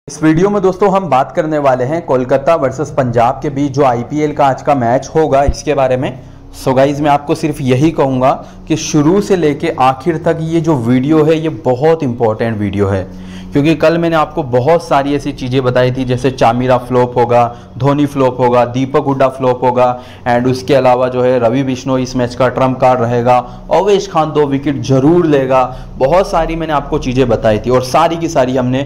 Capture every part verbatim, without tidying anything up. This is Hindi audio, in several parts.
इस वीडियो में दोस्तों हम बात करने वाले हैं कोलकाता वर्सेस पंजाब के बीच जो आईपीएल का आज का मैच होगा इसके बारे में। सो गाइज मैं आपको सिर्फ यही कहूँगा कि शुरू से लेके आखिर तक ये जो वीडियो है ये बहुत इंपॉर्टेंट वीडियो है, क्योंकि कल मैंने आपको बहुत सारी ऐसी चीज़ें बताई थी जैसे चामिरा फ्लॉप होगा, धोनी फ्लॉप होगा, दीपक हुड्डा फ्लॉप होगा एंड उसके अलावा जो है रवि बिश्नोई इस मैच का ट्रम्प कार्ड रहेगा, अवेश खान दो विकेट जरूर लेगा। बहुत सारी मैंने आपको चीज़ें बताई थी और सारी की सारी हमने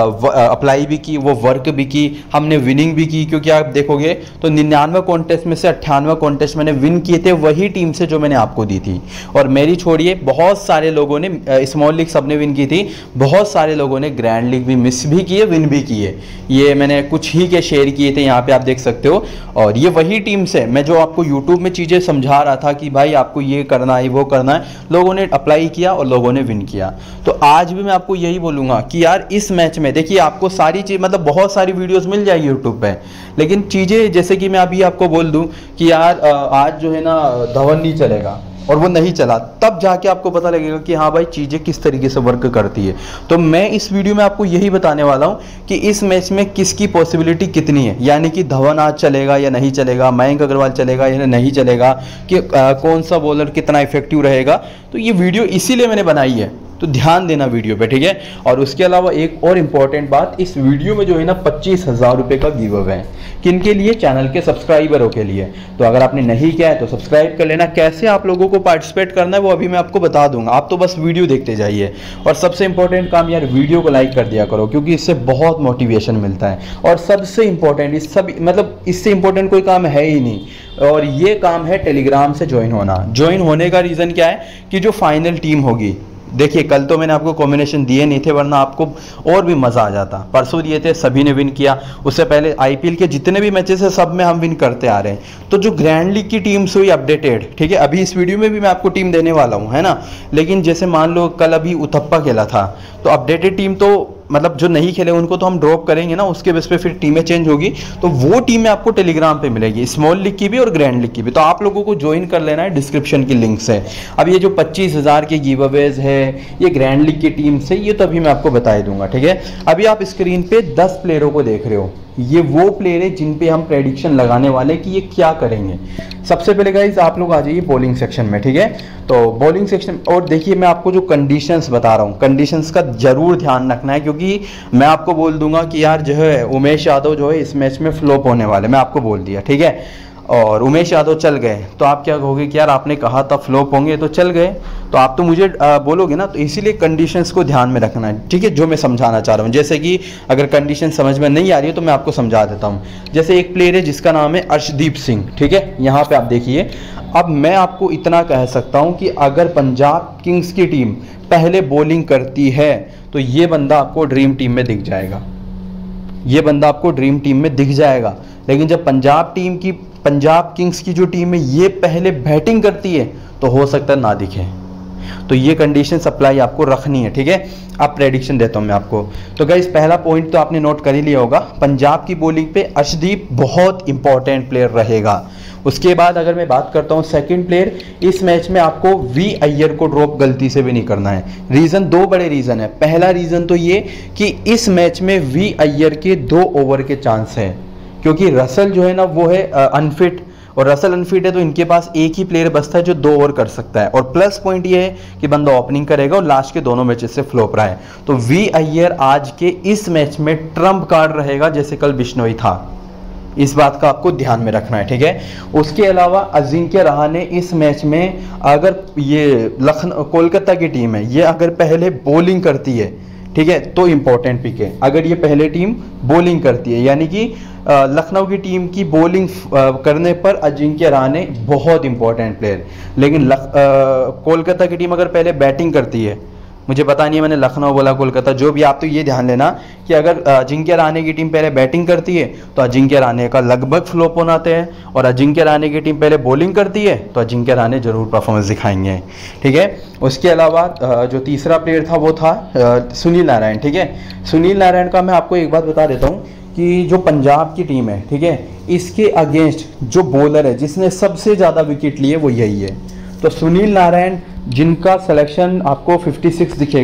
अप्लाई भी की, वो वर्क भी की, हमने विनिंग भी की। क्योंकि आप देखोगे तो निन्यानवे कॉन्टेस्ट में से अट्ठानवे कॉन्टेस्ट मैंने विन किए थे वही टीम से जो मैंने आपको दी थी। और मेरी छोड़िए बहुत सारे लोगों ने स्मॉल लीग सबने विन की थी, बहुत सारे लोगों ने ग्रैंड लीग भी मिस भी किए, विन भी किए। ये मैंने कुछ ही के शेयर किए थे, यहाँ पे आप देख सकते हो। और ये वही टीम से मैं जो आपको यूट्यूब में चीज़ें समझा रहा था कि भाई आपको ये करना है वो करना है, लोगों ने अप्लाई किया और लोगों ने विन किया। तो आज भी मैं आपको यही बोलूँगा कि यार इस मैच में देखिए आपको सारी चीज़ मतलब बहुत सारी वीडियोज़ मिल जाएगी यूट्यूब पर, लेकिन चीज़ें जैसे कि मैं अभी आपको बोल दूँ कि यार आज जो है ना धवन नहीं चलेगा और वो नहीं चला, तब जाके आपको पता लगेगा कि हाँ भाई चीज़ें किस तरीके से वर्क करती है। तो मैं इस वीडियो में आपको यही बताने वाला हूँ कि इस मैच में किसकी पॉसिबिलिटी कितनी है, यानी कि धवन आज चलेगा या नहीं चलेगा, मयंक अग्रवाल चलेगा या नहीं चलेगा, कि आ, कौन सा बॉलर कितना इफेक्टिव रहेगा। तो ये वीडियो इसीलिए मैंने बनाई है, तो ध्यान देना वीडियो पे, ठीक है। और उसके अलावा एक और इम्पॉर्टेंट बात, इस वीडियो में जो है ना पच्चीस हज़ार रुपये का गिव अवे है। किनके लिए? चैनल के सब्सक्राइबरों के लिए। तो अगर आपने नहीं किया है तो सब्सक्राइब कर लेना। कैसे आप लोगों को पार्टिसिपेट करना है वो अभी मैं आपको बता दूंगा, आप तो बस वीडियो देखते जाइए। और सबसे इंपॉर्टेंट काम यार वीडियो को लाइक कर दिया करो, क्योंकि इससे बहुत मोटिवेशन मिलता है। और सबसे इंपॉर्टेंट इस सब मतलब इससे इंपॉर्टेंट कोई काम है ही नहीं, और ये काम है टेलीग्राम से ज्वाइन होना। ज्वाइन होने का रीज़न क्या है कि जो फाइनल टीम होगी, देखिए कल तो मैंने आपको कॉम्बिनेशन दिए नहीं थे वरना आपको और भी मज़ा आ जाता। परसों दिए थे, सभी ने विन किया। उससे पहले आईपीएल के जितने भी मैचेस हैं सब में हम विन करते आ रहे हैं। तो जो ग्रैंड लीग की टीम्स हुई अपडेटेड, ठीक है, अभी इस वीडियो में भी मैं आपको टीम देने वाला हूँ, है ना। लेकिन जैसे मान लो कल अभी उथप्पा खेला था, तो अपडेटेड टीम तो मतलब जो नहीं खेले उनको तो हम ड्रॉप करेंगे ना, उसके बेस पे फिर टीमें चेंज होगी। तो वो टीमें आपको टेलीग्राम पे मिलेगी, स्मॉल लीग की भी और ग्रैंड लीग की भी। तो आप लोगों को ज्वाइन कर लेना है डिस्क्रिप्शन की लिंक से। अब ये जो पच्चीस हज़ार के गिव अवेज है ये ग्रैंड लीग की टीम से, ये तो अभी मैं आपको बता दूंगा, ठीक है। अभी आप स्क्रीन पे दस प्लेयरों को देख रहे हो, ये वो प्लेयर है जिन पे हम प्रेडिक्शन लगाने वाले कि ये क्या करेंगे। सबसे पहले गाइस आप लोग आ जाइए बॉलिंग सेक्शन में, ठीक है। तो बॉलिंग सेक्शन, और देखिए मैं आपको जो कंडीशंस बता रहा हूँ, कंडीशंस का जरूर ध्यान रखना है, क्योंकि मैं आपको बोल दूंगा कि यार जो है उमेश यादव जो है इस मैच में फ्लॉप होने वाले, मैं आपको बोल दिया, ठीक है। और उमेश यादव चल गए तो आप क्या कहोगे कि यार आपने कहा था फ्लॉप होंगे तो चल गए, तो आप तो मुझे आ, बोलोगे ना। तो इसीलिए कंडीशंस को ध्यान में रखना है, ठीक है, जो मैं समझाना चाह रहा हूँ। जैसे कि अगर कंडीशन समझ में नहीं आ रही है तो मैं आपको समझा देता हूँ। जैसे एक प्लेयर है जिसका नाम है अर्शदीप सिंह, ठीक है, यहाँ पे आप देखिए। अब मैं आपको इतना कह सकता हूँ कि अगर पंजाब किंग्स की टीम पहले बॉलिंग करती है तो ये बंदा आपको ड्रीम टीम में दिख जाएगा, ये बंदा आपको ड्रीम टीम में दिख जाएगा। लेकिन जब पंजाब टीम की पंजाब किंग्स की जो टीम है ये पहले बैटिंग करती है तो हो सकता है ना दिखे। तो ये कंडीशन सप्लाई आपको रखनी है, ठीक है। अब प्रेडिक्शन देता हूं मैं आपको। तो गाइस पहला पॉइंट तो आपने नोट कर ही लिया होगा, पंजाब की बॉलिंग पे अर्शदीप बहुत इंपॉर्टेंट प्लेयर रहेगा। उसके बाद अगर मैं बात करता हूं सेकंड प्लेयर, इस मैच में आपको वी अय्यर को ड्रॉप गलती से भी नहीं करना है। रीज़न, दो बड़े रीज़न है। पहला रीज़न तो ये कि इस मैच में वी अय्यर के दो ओवर के चांस है, क्योंकि रसल जो है ना वो है अनफिट, और रसल अनफिट है तो इनके पास एक ही प्लेयर बचता है जो दो ओवर कर सकता है। और प्लस पॉइंट ये है कि बंदा ओपनिंग करेगा और लास्ट के दोनों मैचेस से फ्लॉप रहा है। तो वी अय्यर आज के इस मैच में ट्रम्प कार्ड रहेगा जैसे कल बिश्नोई था, इस बात का आपको ध्यान में रखना है, ठीक है। उसके अलावा अजिंक्य रहाणे इस मैच में, अगर ये लखनऊ कोलकाता की टीम है ये अगर पहले बॉलिंग करती है, ठीक है, तो इंपॉर्टेंट पिक है। अगर ये पहले टीम बॉलिंग करती है, यानी कि लखनऊ की टीम की बॉलिंग करने पर अजिंक्य रहाणे बहुत इंपॉर्टेंट प्लेयर। लेकिन कोलकाता की टीम अगर पहले बैटिंग करती है, मुझे पता नहीं है मैंने लखनऊ बोला कोलकाता, जो भी, आप तो ये ध्यान लेना कि अगर अजिंक्य रहाणे की टीम पहले बैटिंग करती है तो अजिंक्य रहाणे का लगभग फ्लॉप होना आते हैं, और अजिंक्य रहाणे की टीम पहले बॉलिंग करती है तो अजिंक्य रहाणे जरूर परफॉर्मेंस दिखाएंगे, ठीक है। उसके अलावा जो तीसरा प्लेयर था वो था सुनील नारायण, ठीक है। सुनील नारायण का मैं आपको एक बात बता देता हूँ कि जो पंजाब की टीम है, ठीक है, इसके अगेंस्ट जो बॉलर है जिसने सबसे ज़्यादा विकेट लिए वो यही है। तो सुनील नारायण जिनका सिलेक्शन आपको छप्पन दिखेगा,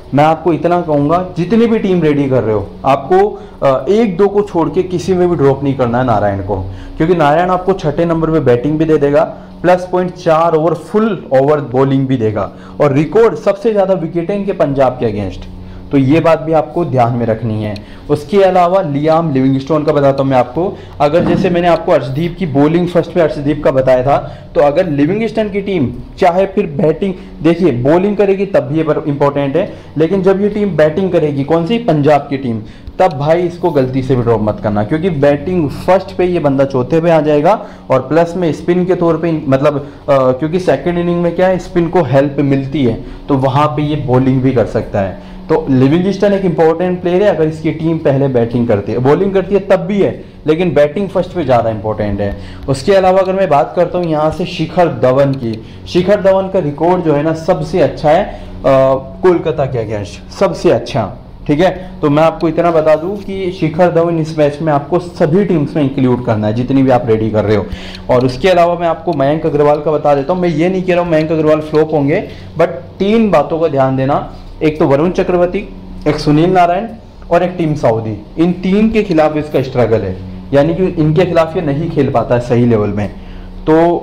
मैं आपको इतना कहूँगा, जितनी भी टीम रेडी कर रहे हो आपको एक दो को छोड़ के किसी में भी ड्रॉप नहीं करना है नारायण को, क्योंकि नारायण आपको छठे नंबर पे बैटिंग भी दे देगा, प्लस पॉइंट चार ओवर फुल ओवर बॉलिंग भी देगा, और रिकॉर्ड सबसे ज़्यादा विकेटें इनके पंजाब के अगेंस्ट। तो ये बात भी आपको ध्यान में रखनी है। उसके अलावा लियाम लिविंगस्टोन का बताता हूँ मैं आपको। अगर जैसे मैंने आपको अर्शदीप की बॉलिंग फर्स्ट पे अर्शदीप का बताया था, तो अगर लिविंगस्टन की टीम चाहे फिर बैटिंग, देखिए बॉलिंग करेगी तब भी ये इंपॉर्टेंट है, लेकिन जब ये टीम बैटिंग करेगी, कौन सी, पंजाब की टीम, तब भाई इसको गलती से भी ड्रॉप मत करना, क्योंकि बैटिंग फर्स्ट पे ये बंदा चौथे पे आ जाएगा, और प्लस में स्पिन के तौर पे मतलब आ, क्योंकि सेकंड इनिंग में क्या है, स्पिन को हेल्प मिलती है, तो वहाँ पे ये बॉलिंग भी कर सकता है। तो लिविंगस्टन एक इंपॉर्टेंट प्लेयर है, अगर इसकी टीम पहले बैटिंग करती है, बॉलिंग करती है तब भी है, लेकिन बैटिंग फर्स्ट पे ज़्यादा इंपॉर्टेंट है। उसके अलावा अगर मैं बात करता हूँ यहाँ से शिखर धवन की, शिखर धवन का रिकॉर्ड जो है ना सबसे अच्छा है कोलकाता के अगेंस्ट, सबसे अच्छा, ठीक है। तो मैं आपको इतना बता दूं कि शिखर धवन इस मैच में आपको सभी टीम्स में इंक्लूड करना है, जितनी भी आप रेडी कर रहे हो। और उसके अलावा मैं आपको मयंक अग्रवाल का बता देता हूँ। मैं ये नहीं कह रहा हूँ मयंक अग्रवाल फ्लॉप होंगे, बट तीन बातों का ध्यान देना, एक तो वरुण चक्रवर्ती, एक सुनील नारायण और एक टीम साउदी, इन तीन के खिलाफ इसका स्ट्रगल है, यानी कि इनके खिलाफ ये नहीं खेल पाता है सही लेवल में। तो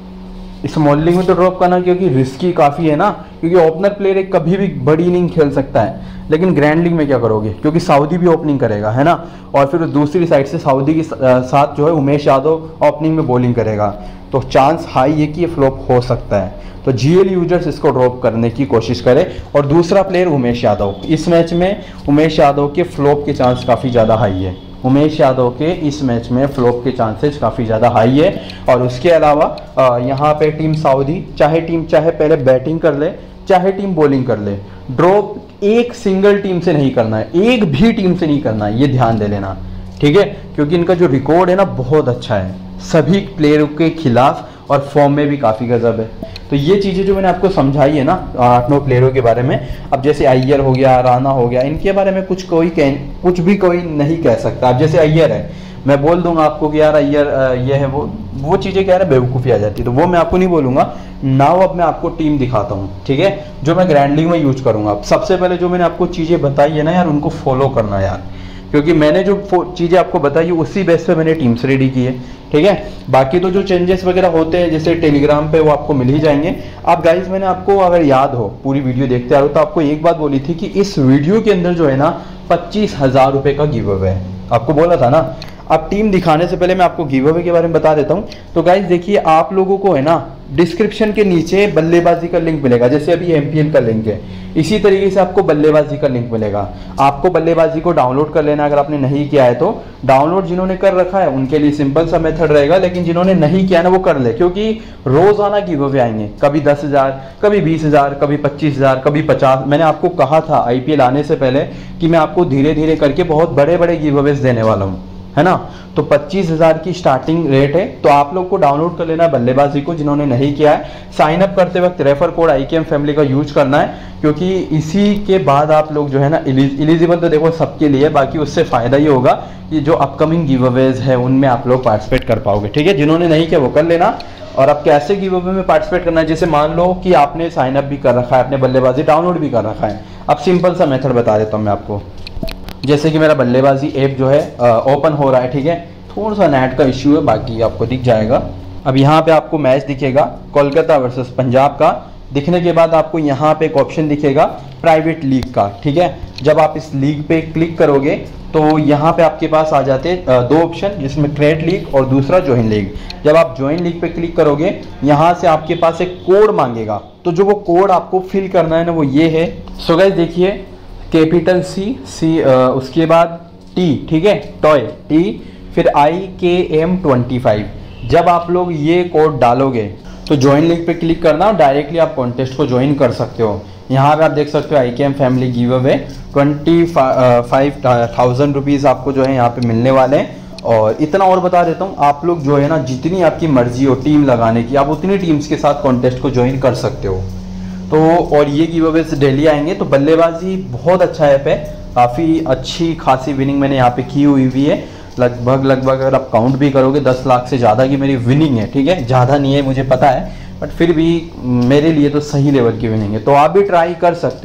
इस मॉडलिंग में तो ड्रॉप करना, क्योंकि रिस्की काफ़ी है ना, क्योंकि ओपनर प्लेयर एक कभी भी बड़ी इनिंग खेल सकता है, लेकिन ग्रैंड लीग में क्या करोगे, क्योंकि सऊदी भी ओपनिंग करेगा, है ना, और फिर दूसरी साइड से सऊदी के साथ जो है उमेश यादव ओपनिंग में बॉलिंग करेगा, तो चांस हाई है कि ये फ्लॉप हो सकता है। तो जीएल यूजर्स इसको ड्रॉप करने की कोशिश करें। और दूसरा प्लेयर उमेश यादव, इस मैच में उमेश यादव के फ्लॉप के चांस काफ़ी ज़्यादा हाई है, उमेश यादव के इस मैच में फ्लॉप के चांसेस काफ़ी ज़्यादा हाई है। और उसके अलावा यहाँ पे टीम साउदी, चाहे टीम चाहे पहले बैटिंग कर ले, चाहे टीम बॉलिंग कर ले, ड्रॉप एक सिंगल टीम से नहीं करना है, एक भी टीम से नहीं करना है, ये ध्यान दे लेना, ठीक है, क्योंकि इनका जो रिकॉर्ड है ना बहुत अच्छा है सभी प्लेयरों के खिलाफ, और फॉर्म में भी काफ़ी गजब है। तो ये चीज़ें जो मैंने आपको समझाई है ना आठ नौ प्लेयरों के बारे में, अब जैसे अय्यर हो गया, राणा हो गया, इनके बारे में कुछ कोई कह कुछ भी कोई नहीं कह सकता। अब जैसे अय्यर है, मैं बोल दूंगा आपको कि यार अय्यर ये है, वो वो चीज़ें क्या है ना बेवकूफ़ी आ जाती है, तो वो मैं आपको नहीं बोलूँगा। नाउ अब मैं आपको टीम दिखाता हूँ, ठीक है, जो मैं ग्रैंड लीग में यूज करूँगा। सबसे पहले जो मैंने आपको चीज़ें बताई है ना यार, उनको फॉलो करना यार, क्योंकि मैंने जो चीज़ें आपको बताई उसी बेस पे मैंने टीम्स रेडी की है, ठीक है। बाकी तो जो चेंजेस वगैरह होते हैं जैसे टेलीग्राम पे, वो आपको मिल ही जाएंगे। अब गाइज मैंने आपको अगर याद हो, पूरी वीडियो देखते आ रहे हो, तो आपको एक बात बोली थी कि इस वीडियो के अंदर जो है ना पच्चीस हजार रुपये का गिव अवे है, आपको बोला था ना। अब टीम दिखाने से पहले मैं आपको गिव अवे के बारे में बता देता हूँ। तो गाइज देखिए, आप लोगों को है ना डिस्क्रिप्शन के नीचे बल्लेबाजी का लिंक मिलेगा, जैसे अभी एमपीएल का लिंक है, इसी तरीके से आपको बल्लेबाजी का लिंक मिलेगा। आपको बल्लेबाजी को डाउनलोड कर लेना, अगर आपने नहीं किया है तो। डाउनलोड जिन्होंने कर रखा है उनके लिए सिंपल सा मेथड रहेगा, लेकिन जिन्होंने नहीं किया ना वो कर ले, क्योंकि रोजाना गिव अवे आएंगे, कभी दस हजार, कभी बीस हजार, कभी पच्चीस हजार, कभी पचास। मैंने आपको कहा था आईपीएल आने से पहले कि मैं आपको धीरे धीरे करके बहुत बड़े बड़े गिव अवेज देने वाला हूँ, है ना। तो पच्चीस हजार की स्टार्टिंग रेट है, तो आप लोग को डाउनलोड कर लेना है बल्लेबाजी को, जिन्होंने नहीं किया है। साइन अप करते वक्त रेफर कोड आई के एम फैमिली का यूज करना है, क्योंकि इसी के बाद आप लोग जो है ना एलिजिबल तो देखो सबके लिए, बाकी उससे फायदा ये होगा कि जो अपकमिंग गिव अवेज है उनमें आप लोग पार्टिसिपेट कर पाओगे, ठीक है। जिन्होंने नहीं किया वो कर लेना। और अब कैसे गिव अवे में पार्टिसिपेट करना है, जैसे मान लो कि आपने साइन अप भी कर रखा है, आपने बल्लेबाजी डाउनलोड भी कर रखा है। अब सिंपल सा मेथड बता देता हूँ मैं आपको। जैसे कि मेरा बल्लेबाजी ऐप जो है ओपन हो रहा है, ठीक है, थोड़ा सा नेट का इश्यू है, बाकी आपको दिख जाएगा। अब यहाँ पे आपको मैच दिखेगा कोलकाता वर्सेस पंजाब का। दिखने के बाद आपको यहाँ पे एक ऑप्शन दिखेगा प्राइवेट लीग का, ठीक है। जब आप इस लीग पे क्लिक करोगे तो यहाँ पे आपके पास आ जाते दो ऑप्शन, जिसमें क्रिएट लीग और दूसरा ज्वाइन लीग। जब आप ज्वाइन लीग पे क्लिक करोगे, यहाँ से आपके पास एक कोड मांगेगा, तो जो वो कोड आपको फिल करना है ना वो ये है। सो गाइस देखिए, कैपिटल सी सी उसके बाद टी, ठीक है, टॉय टी, फिर आई के एम ट्वेंटी फाइव। जब आप लोग ये कोड डालोगे तो ज्वाइन लिंक पे क्लिक करना और डायरेक्टली आप कॉन्टेस्ट को ज्वाइन कर सकते हो। यहाँ पे आप देख सकते हो I K M family give away twenty five thousand rupees आपको जो है यहाँ पे मिलने वाले हैं। और इतना और बता देता हूँ, आप लोग जो है ना जितनी आपकी मर्जी हो टीम लगाने की, आप उतनी टीम्स के साथ कॉन्टेस्ट को ज्वाइन कर सकते हो। तो और ये गिव अवेज डेली आएंगे। तो बल्लेबाजी बहुत अच्छा ऐप है, काफ़ी अच्छी खासी विनिंग मैंने यहाँ पे की हुई भी है। लगभग लगभग अगर आप काउंट भी करोगे दस लाख से ज़्यादा की मेरी विनिंग है, ठीक है। ज़्यादा नहीं है मुझे पता है, बट फिर भी मेरे लिए तो सही लेवल की विनिंग है। तो आप भी ट्राई कर सकते हो।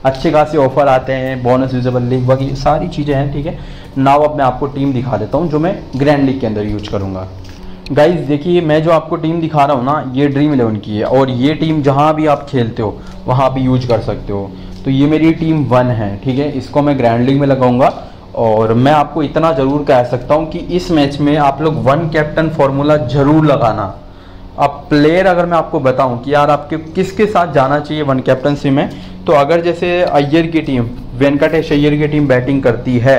अच्छे खासे ऑफर आते हैं, बोनस यूजेबल लीग वगैरह सारी चीज़ें हैं, ठीक है। नाउ अब मैं आपको टीम दिखा देता हूँ जो मैं ग्रैंड लीग के अंदर यूज करूँगा। गाइज देखिए, मैं जो आपको टीम दिखा रहा हूँ ना, ये ड्रीम इलेवन की है और ये टीम जहाँ भी आप खेलते हो वहाँ भी यूज कर सकते हो। तो ये मेरी टीम वन है, ठीक है। इसको मैं ग्रैंड लीग में लगाऊंगा और मैं आपको इतना ज़रूर कह सकता हूँ कि इस मैच में आप लोग वन कैप्टन फॉर्मूला ज़रूर लगाना। अब प्लेयर अगर मैं आपको बताऊं कि यार आपके किसके साथ जाना चाहिए वन कैप्टनसी में, तो अगर जैसे अय्यर की टीम, वेंकटेश अय्यर की टीम बैटिंग करती है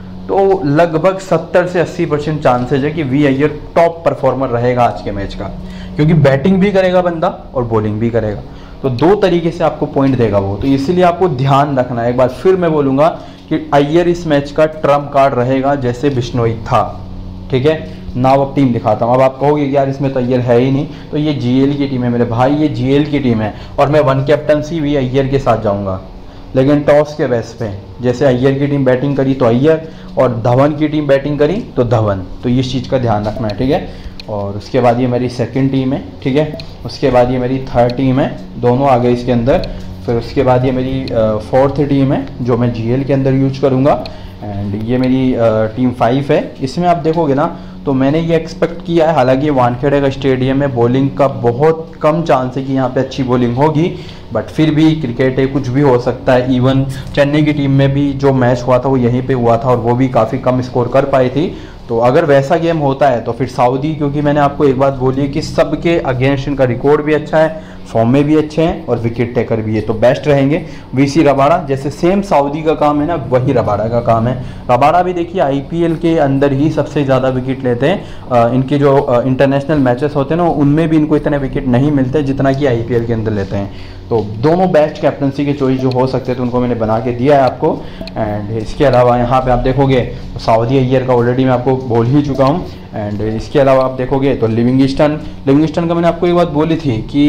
तो लगभग सत्तर से अस्सी परसेंट चांसेज है कि वी अय्यर टॉप परफॉर्मर रहेगा आज के मैच का, क्योंकि बैटिंग भी करेगा बंदा और बॉलिंग भी करेगा, तो दो तरीके से आपको पॉइंट देगा वो। तो इसीलिए आपको ध्यान रखना है। एक बार फिर मैं बोलूँगा कि अय्यर इस मैच का ट्रम्प कार्ड रहेगा जैसे बिश्नोई था, ठीक है। नाउ अब टीम दिखाता हूँ। अब आप कहोगे यार इसमें तो अय्यर है ही नहीं, तो ये जीएल की टीम है मेरे भाई, ये जीएल की टीम है और मैं वन कैप्टनसी भी अय्यर के साथ जाऊँगा, लेकिन टॉस के बेस पे। जैसे अय्यर की टीम बैटिंग करी तो अय्यर और धवन की टीम बैटिंग करी तो धवन, तो इस चीज़ का ध्यान रखना है, ठीक है। और उसके बाद ये मेरी सेकंड टीम है, ठीक है। उसके बाद ये मेरी थर्ड टीम है, दोनों आ गए इसके अंदर। फिर उसके बाद ये मेरी फोर्थ टीम है जो मैं जीएल के अंदर यूज करूँगा एंड ये मेरी टीम फाइव है। इसमें आप देखोगे ना तो मैंने ये एक्सपेक्ट किया है, हालांकि वानखेड़े का स्टेडियम में बॉलिंग का बहुत कम चांस है कि यहाँ पे अच्छी बॉलिंग होगी, बट फिर भी क्रिकेट है, कुछ भी हो सकता है। इवन चेन्नई की टीम में भी जो मैच हुआ था वो यहीं पे हुआ था और वो भी काफ़ी कम स्कोर कर पाई थी। तो अगर वैसा गेम होता है तो फिर सऊदी, क्योंकि मैंने आपको एक बात बोली है कि सबके अगेंस्ट इनका रिकॉर्ड भी अच्छा है, फॉर्म में भी अच्छे हैं और विकेट टेकर भी है, तो बेस्ट रहेंगे। वीसी रबाड़ा जैसे सेम सऊदी का काम है ना, वही रबाड़ा का काम है। रबाड़ा भी देखिए आईपीएल के अंदर ही सबसे ज़्यादा विकेट लेते हैं। इनके जो इंटरनेशनल मैचेस होते हैं ना उनमें भी इनको इतने विकेट नहीं मिलते जितना कि आईपीएल के अंदर लेते हैं। तो दोनों बेस्ट कैप्टनसी के चॉइस जो हो सकते हैं तो उनको मैंने बना के दिया है आपको। एंड इसके अलावा यहाँ पे आप देखोगे तो सऊदी अय्यर का ऑलरेडी मैं आपको बोल ही चुका हूँ। एंड इसके अलावा आप देखोगे तो लिविंगस्टन, लिविंगस्टन का मैंने आपको एक बात बोली थी कि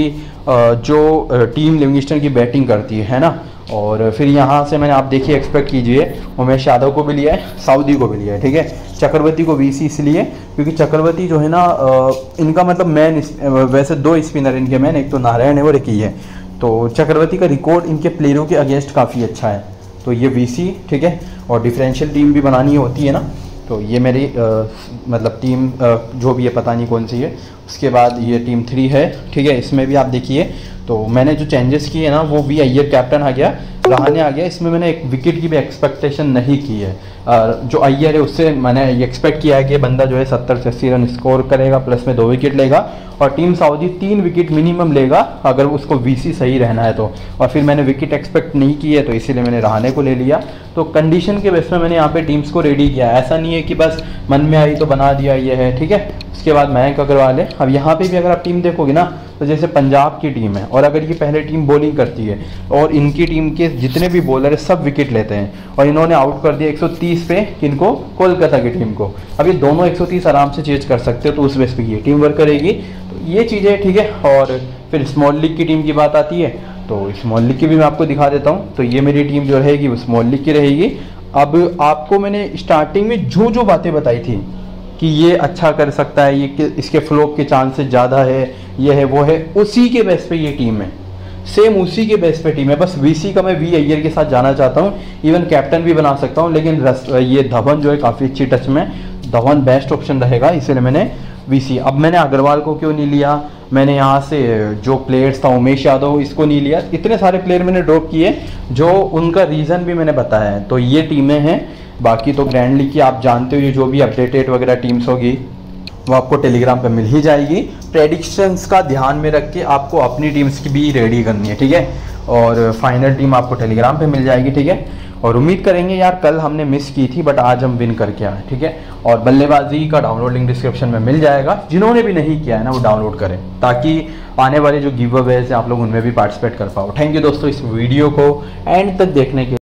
जो टीम लिविंगस्टन की बैटिंग करती है ना, और फिर यहाँ से मैंने आप देखिए एक्सपेक्ट कीजिए उमेश यादव को भी लिया है, सऊदी को भी लिया है, ठीक है। चक्रवर्ती को वीसी इसलिए क्योंकि चक्रवर्ती जो है ना इनका मतलब मैन, वैसे दो स्पिनर इनके मैन, एक तो नारायण है और एक ही है, तो चक्रवर्ती का रिकॉर्ड इनके प्लेयरों के अगेंस्ट काफ़ी अच्छा है, तो ये वीसी, ठीक है। और डिफरेंशियल टीम भी बनानी होती है ना, तो ये मेरी आ, मतलब टीम आ, जो भी है पता नहीं कौन सी है। उसके बाद ये टीम थ्री है, ठीक है। इसमें भी आप देखिए तो मैंने जो चेंजेस किए ना वो वी अय्यर कैप्टन आ गया, रहाणे आ गया। इसमें मैंने एक विकेट की भी एक्सपेक्टेशन नहीं की है। आ, जो अय्यर है उससे मैंने ये एक्सपेक्ट किया है कि बंदा जो है सत्तर से अस्सी रन स्कोर करेगा, प्लस में दो विकेट लेगा और टीम सऊदी तीन विकेट मिनिमम लेगा अगर उसको वीसी सही रहना है तो। और फिर मैंने विकेट एक्सपेक्ट नहीं की है तो इसीलिए मैंने रहाणे को ले लिया। तो कंडीशन के बेस में मैंने यहाँ पे टीम्स को रेडी किया, ऐसा नहीं है कि बस मन में आई तो बना दिया ये है, ठीक है। उसके बाद मयंक अग्रवाल है। अब यहाँ पे भी अगर आप टीम देखोगे ना तो जैसे पंजाब की टीम है और अगर ये पहले टीम बॉलिंग करती है और इनकी टीम के जितने भी बॉलर है सब विकेट लेते हैं और इन्होंने आउट कर दिया एक सौ तीस पे किनको, कोलकाता की टीम को। अब ये दोनों एक सौ तीस आराम से चेंज कर सकते हो, तो उस बेस पे ये टीम वर्क करेगी। तो ये चीज़ें ठीक है। और फिर स्मॉल लीग की टीम की बात आती है तो स्मॉल लीग की भी मैं आपको दिखा देता हूँ। तो ये मेरी टीम जो रहेगी वो स्मॉल लीग की रहेगी। अब आपको मैंने स्टार्टिंग में जो जो बातें बताई थी कि ये अच्छा कर सकता है, ये इसके फ्लॉप के चांसेस ज़्यादा है, ये है वो है, उसी के बेस पे ये टीम है, सेम उसी के बेस पे टीम है। बस वीसी का मैं वी अय्यर के साथ जाना चाहता हूँ, इवन कैप्टन भी बना सकता हूँ, लेकिन रस, ये धवन जो है काफ़ी अच्छी टच में, धवन बेस्ट ऑप्शन रहेगा, इसलिए मैंने वीसी। अब मैंने अग्रवाल को क्यों नहीं लिया, मैंने यहाँ से जो प्लेयर्स था उमेश यादव इसको नहीं लिया, इतने सारे प्लेयर मैंने ड्रॉप किए जो उनका रीज़न भी मैंने बताया है। तो ये टीमें हैं। बाकी तो ग्रैंड लीग की आप जानते हो ये जो भी अपडेटेड वगैरह टीम्स होगी वो आपको टेलीग्राम पे मिल ही जाएगी। प्रेडिक्शंस का ध्यान में रख के आपको अपनी टीम्स की भी रेडी करनी है, ठीक है। और फाइनल टीम आपको टेलीग्राम पे मिल जाएगी, ठीक है। और उम्मीद करेंगे यार कल हमने मिस की थी बट आज हम विन करके आए, ठीक है। और बल्लेबाजी का डाउनलोड लिंक डिस्क्रिप्शन में मिल जाएगा, जिन्होंने भी नहीं किया है ना वो डाउनलोड करें ताकि आने वाले जो गिव अवेज हैं आप लोग उनमें भी पार्टिसिपेट कर पाओ। थैंक यू दोस्तों इस वीडियो को एंड तक देखने के